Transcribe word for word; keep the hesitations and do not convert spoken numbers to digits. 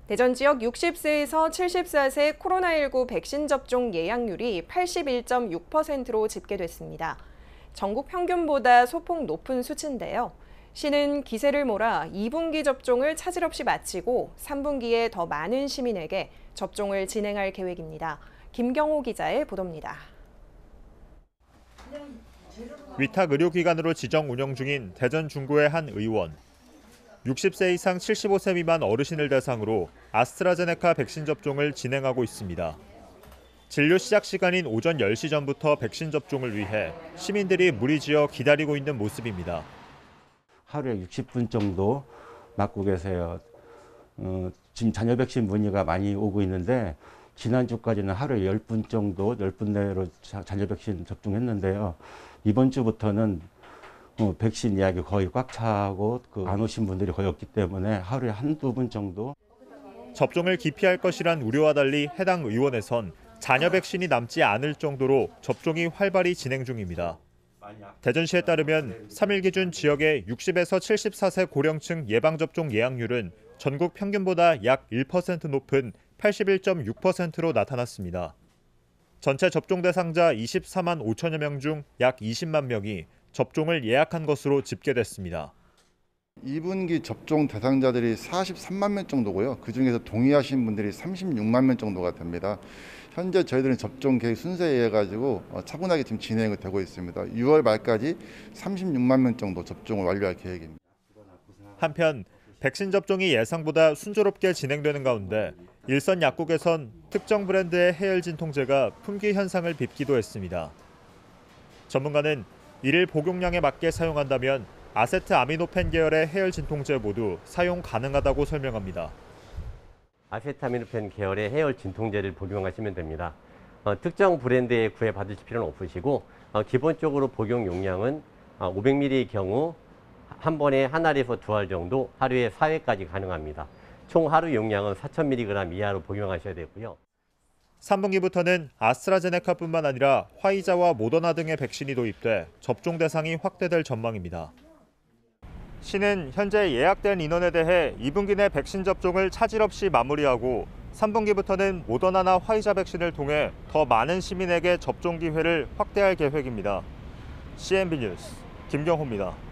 대전 지역 육십 세에서 칠십사 세 코로나십구 백신 접종 예약률이 팔십일 점 육 퍼센트로 집계됐습니다. 전국 평균보다 소폭 높은 수치인데요. 시는 기세를 몰아 이 분기 접종을 차질 없이 마치고 삼 분기에 더 많은 시민에게 접종을 진행할 계획입니다. 김경호 기자의 보도입니다. 위탁 의료기관으로 지정 운영 중인 대전 중구의 한 의원. 육십 세 이상 칠십오 세 미만 어르신을 대상으로 아스트라제네카 백신 접종을 진행하고 있습니다. 진료 시작 시간인 오전 열 시 전부터 백신 접종을 위해 시민들이 무리지어 기다리고 있는 모습입니다. 하루에 육십 분 정도 맞고 계세요. 어, 지금 잔여 백신 문의가 많이 오고 있는데 지난주까지는 하루에 열 분 정도, 열 분 내로 잔여 백신 접종했는데요. 이번 주부터는 어, 백신 예약이 거의 꽉 차고 그 안 오신 분들이 거의 없기 때문에 하루에 한두 분 정도. 접종을 기피할 것이란 우려와 달리 해당 의원에선 잔여 백신이 남지 않을 정도로 접종이 활발히 진행 중입니다. 대전시에 따르면 삼 일 기준 지역의 육십에서 칠십사 세 고령층 예방접종 예약률은 전국 평균보다 약 일 퍼센트 높은 팔십일 점 육 퍼센트로 나타났습니다. 전체 접종 대상자 이십사만 오천여 명 중 약 이십만 명이 접종을 예약한 것으로 집계됐습니다. 이 분기 접종 대상자들이 사십삼만 명 정도고요. 그중에서 동의하신 분들이 삼십육만 명 정도가 됩니다. 현재 저희들은 접종 계획 순서에 의해 가지고 차분하게 지금 진행이 되고 있습니다. 유월 말까지 삼십육만 명 정도 접종을 완료할 계획입니다. 한편 백신 접종이 예상보다 순조롭게 진행되는 가운데 일선 약국에선 특정 브랜드의 해열 진통제가 품귀 현상을 빚기도 했습니다. 전문가는 일일 복용량에 맞게 사용한다면 아세트아미노펜 계열의 해열 진통제 모두 사용 가능하다고 설명합니다. 아세트아미노펜 계열의 해열 진통제를 복용하시면 됩니다. 어, 특정 브랜드에 구애받으실 필요는 없으시고 어, 기본적으로 복용 용량은 어, 오백 밀리리터의 경우 한 번에 한 알에서 두 알 정도 하루에 사 회까지 가능합니다. 총 하루 용량은 사천 밀리그램 이하로 복용하셔야 되고요. 삼 분기부터는 아스트라제네카뿐만 아니라 화이자와 모더나 등의 백신이 도입돼 접종 대상이 확대될 전망입니다. 시는 현재 예약된 인원에 대해 이 분기 내 백신 접종을 차질 없이 마무리하고 삼 분기부터는 모더나나 화이자 백신을 통해 더 많은 시민에게 접종 기회를 확대할 계획입니다. 씨엔비 뉴스 김경호입니다.